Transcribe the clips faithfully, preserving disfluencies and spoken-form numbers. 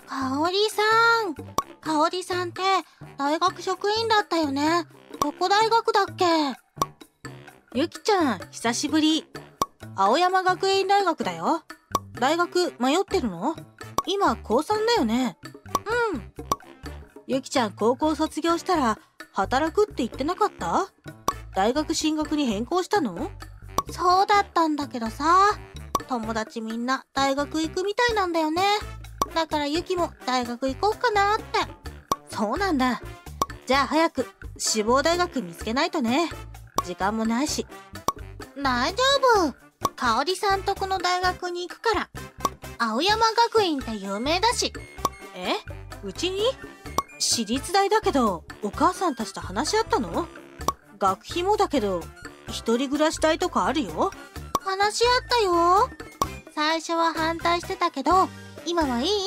かおりさん。かおりさんって大学職員だったよね。どこ大学だっけ？ ゆきちゃん、久しぶり。青山学院大学だよ。大学迷ってるの？今こうさんだよね。 うん。 ゆきちゃん、高校卒業したら働くって言ってなかった？大学進学に変更したの？ そうだったんだけどさ、友達みんな大学行くみたいなんだよね。だからゆきも大学行こうかなって。 そうなんだ。じゃあ早く志望大学見つけないとね。時間もないし。 大丈夫。かおりさんとこの大学に行くから。青山学院って有名だし。 え？うちに？私立大だけどお母さんたちと話し合ったの？学費もだけど一人暮らし代とかあるよ。 話し合ったよ。最初は反対してたけど今はいいって。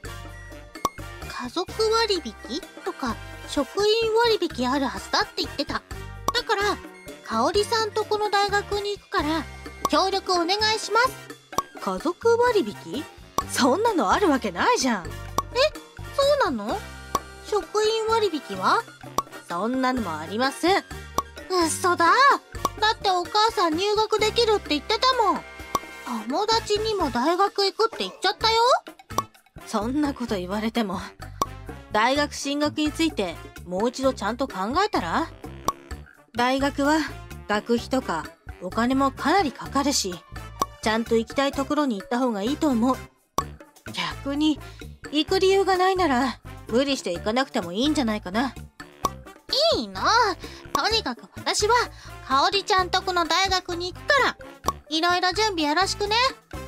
家族割引とか職員割引あるはずだって言ってた。だからかおりさんとこの大学に行くから協力お願いします。 家族割引？そんなのあるわけないじゃん。 え、そうなの？職員割引は？ そんなのもありません。 嘘だ。だってお母さん入学できるって言ってたもん。友達にも大学行くって言っちゃったよ。 そんなこと言われても。大学進学についてもう一度ちゃんと考えたら？大学は学費とかお金もかなりかかるし、ちゃんと行きたいところに行った方がいいと思う。逆に行く理由がないなら無理して行かなくてもいいんじゃないかな。 いいの。とにかく私はかおりちゃんとこの大学に行くからいろいろ準備よろしくね。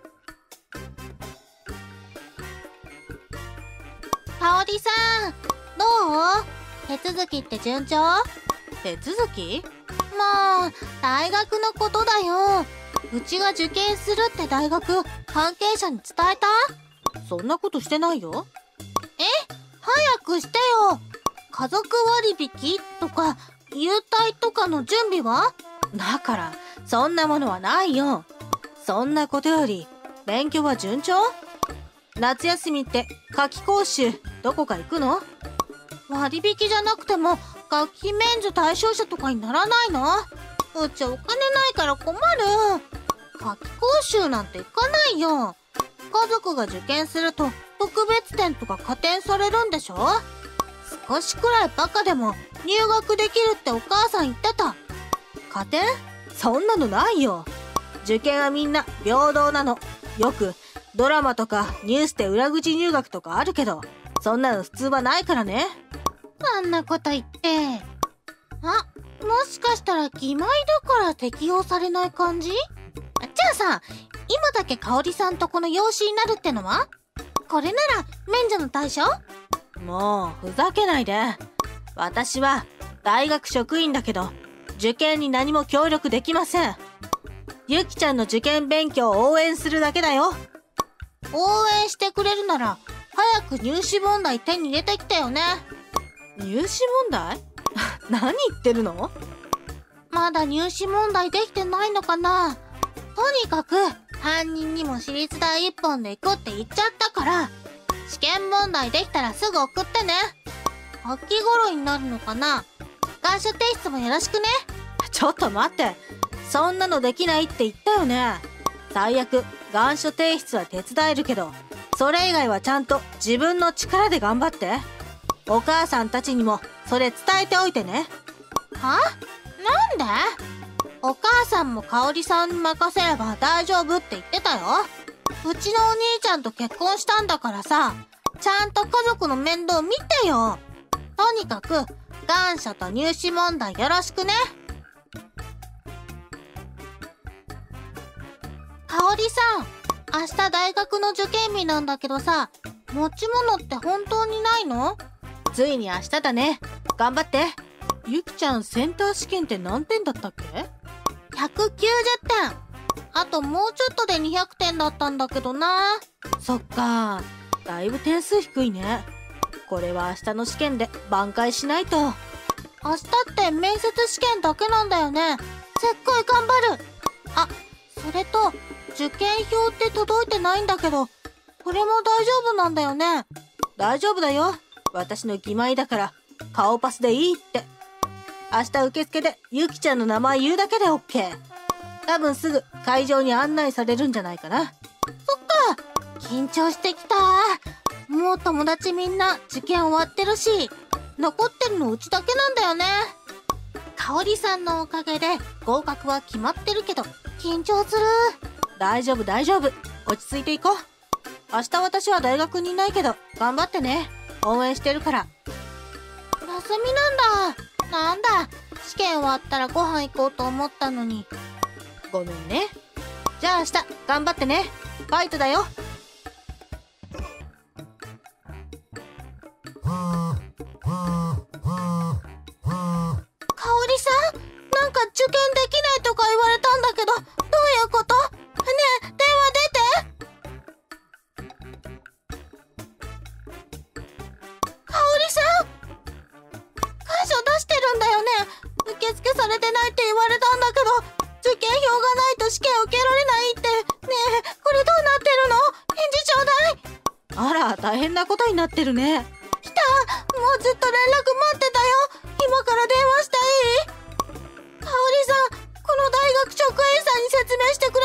かおりさん、どう？手続きって順調？ 手続き？ まあ大学のことだよ。うちが受験するって大学関係者に伝えた？ そんなことしてないよ。 え？早くしてよ。家族割引とか優待とかの準備は？ だからそんなものはないよ。そんなことより勉強は順調？夏休みって夏期講習どこか行くの？ 割引じゃなくても学費免除対象者とかにならないの？うちお金ないから困る。夏期講習なんて行かないよ。家族が受験すると特別点とか加点されるんでしょ？少しくらいバカでも入学できるってお母さん言ってた。 加点？そんなのないよ。受験はみんな平等なの。よくドラマとかニュースで裏口入学とかあるけど、そんなの普通はないからね。 あんなこと言って。あ、もしかしたら義妹だから適用されない感じ？じゃあさ、今だけかおりさんとこの養子になるってのは？これなら免除の対象？ もうふざけないで。私は大学職員だけど受験に何も協力できません。ゆきちゃんの受験勉強を応援するだけだよ。 応援してくれるなら早く入試問題手に入れてきたよね。 入試問題？何言ってるの？ まだ入試問題できてないのかな。とにかく担任にも私立大一本で行くって言っちゃったから、試験問題できたらすぐ送ってね。秋頃になるのかな。願書提出もよろしくね。 ちょっと待って。そんなのできないって言ったよね。最悪願書提出は手伝えるけど、それ以外はちゃんと自分の力で頑張って。お母さんたちにもそれ伝えておいてね。 は？なんで？お母さんもかおりさんに任せれば大丈夫って言ってたよ。うちのお兄ちゃんと結婚したんだからさ、ちゃんと家族の面倒見てよ。とにかく願書と入試問題よろしくね。かおりさん、明日大学の受験日なんだけどさ、持ち物って本当にないの？ ついに明日だね。頑張って。ゆきちゃん、センター試験って何点だったっけ？ ひゃくきゅうじゅってん。あともうちょっとでにひゃくてんだったんだけどな。 そっか。だいぶ点数低いね。これは明日の試験で挽回しないと。 明日って面接試験だけなんだよね。すっごい頑張る。あ、それと受験票って届いてないんだけど、これも大丈夫なんだよね。 大丈夫だよ。私の義妹だから顔パスでいいって。明日受付でゆきちゃんの名前言うだけで オーケー。多分すぐ会場に案内されるんじゃないかな。 そっか。緊張してきた。もう友達みんな受験終わってるし、残ってるのうちだけなんだよね。かおりさんのおかげで合格は決まってるけど緊張する。 大丈夫大丈夫。落ち着いていこう。明日私は大学にいないけど頑張ってね。応援してるから。 休みなんだ。なんだ、試験終わったらご飯行こうと思ったのに。 ごめんね。じゃあ明日頑張ってね。ファイトだよ。 かおりさん、なんか受験できないとか言われたんだけど、どういうこと？ねえ、電話出て。かおりさん、会場出してるんだよね。受付されてないって言われたんだけど、受験票がないと試験受けられないって。ねえ、これどうなってるの？返事ちょうだい。 あら、大変なことになってるね。 来た。もうずっと連絡待ってたよ。今から電話していい？かおりさん、この大学職員さんに説明してく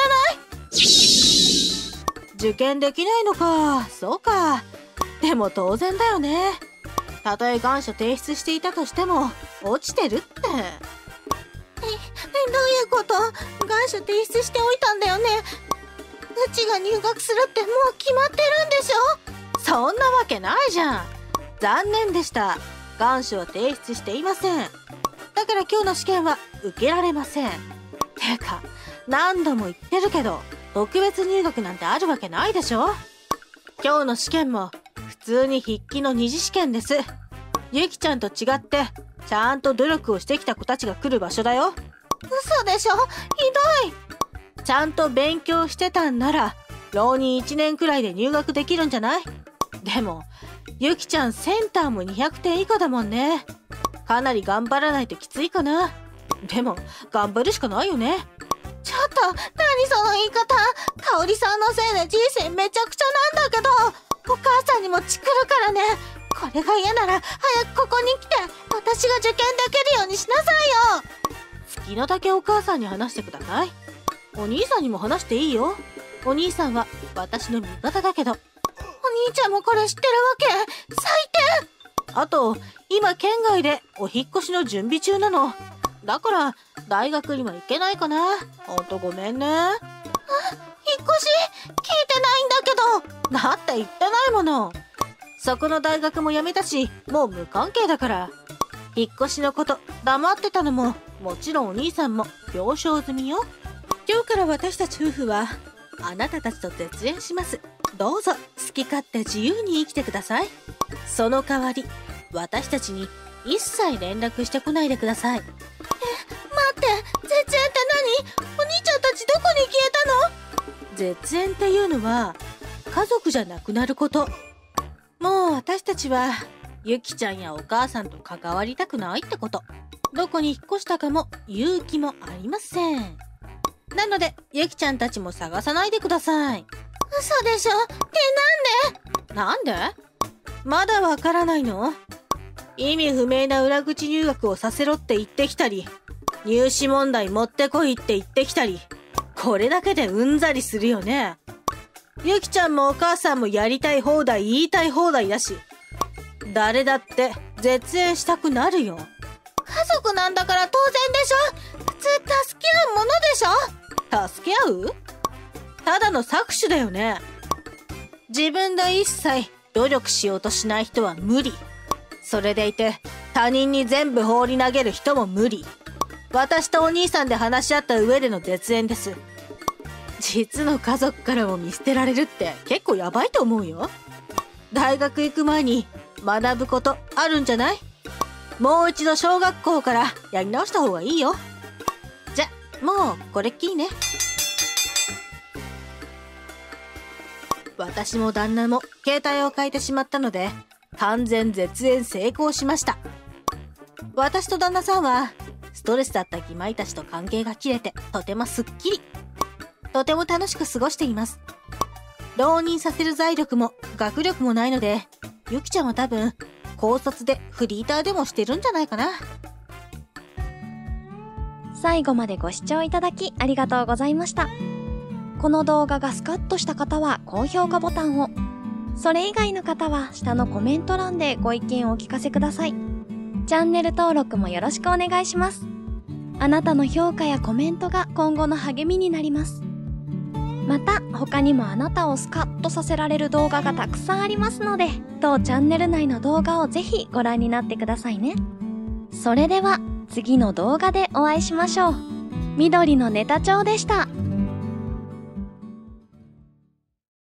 れない？ 受験できないのか。そうか。でも当然だよね。たとえ願書提出していたとしても落ちてるって。 え、え、どういうこと？願書提出しておいたんだよね。うちが入学するってもう決まってるんでしょ？ そんなわけないじゃん。残念でした。願書は提出していません。だから今日の試験は受けられません。てか、何度も言ってるけど、特別入学なんてあるわけないでしょ。今日の試験も普通に筆記の二次試験です。ゆきちゃんと違ってちゃんと努力をしてきた子たちが来る場所だよ。 嘘でしょ？ひどい。 ちゃんと勉強してたんなら浪人いちねんくらいで入学できるんじゃない？でもゆきちゃんセンターもにひゃくてん以下だもんね。かなり頑張らないときついかな。でも頑張るしかないよね。 ちょっと、何その言い方。かおりさんのせいで人生めちゃくちゃなんだけど、お母さんにもチクるからね。これが嫌なら早くここに来て私が受験できるようにしなさいよ。 好きなだけお母さんに話してください。お兄さんにも話していいよ。お兄さんは私の味方だけど。 お兄ちゃんもこれ知ってるわけ？最低。 あと今県外でお引っ越しの準備中なの。だから大学には行けないかな。ほんとごめんね。あ、 引っ越し聞いてないんだけど。 だって言ってないもの。そこの大学も辞めたしもう無関係だから。引っ越しのこと黙ってたのももちろんお兄さんも了承済みよ。今日から私たち夫婦はあなたたちと絶縁します。どうぞ好き勝手自由に生きてください。その代わり私たちに一切連絡してこないでください。 え、待って、絶縁って何？お兄ちゃんたちどこに消えたの？ 絶縁っていうのは家族じゃなくなること。もう私たちはゆきちゃんやお母さんと関わりたくないってこと。どこに引っ越したかも言う気もありません。なのでゆきちゃんたちも探さないでください。 嘘でしょ？え、 なんで？なんで？まだわからないの？意味不明な裏口入学をさせろって言ってきたり、入試問題持ってこいって言ってきたり、これだけでうんざりするよね。ゆきちゃんもお母さんもやりたい放題言いたい放題だし、誰だって絶縁したくなるよ。 家族なんだから当然でしょ。普通助け合うものでしょ。 助け合う？ただの搾取だよね。自分で一切努力しようとしない人は無理。それでいて他人に全部放り投げる人も無理。私とお兄さんで話し合った上での絶縁です。実の家族からも見捨てられるって結構やばいと思うよ。大学行く前に学ぶことあるんじゃない？もう一度小学校からやり直した方がいいよ。じゃ、もうこれっきりね。私も旦那も携帯を変えてしまったので完全絶縁成功しました。私と旦那さんはストレスだった義妹たちと関係が切れてとてもすっきり、とても楽しく過ごしています。浪人させる財力も学力もないのでゆきちゃんは多分、高卒でフリーターでもしてるんじゃないかな。 最後までご視聴いただきありがとうございました。この動画がスカッとした方は高評価ボタンを、それ以外の方は下のコメント欄でご意見をお聞かせください。チャンネル登録もよろしくお願いします。あなたの評価やコメントが今後の励みになります。また他にもあなたをスカッとさせられる動画がたくさんありますので、当チャンネル内の動画をぜひご覧になってくださいね。それでは次の動画でお会いしましょう。緑のネタ帳でした。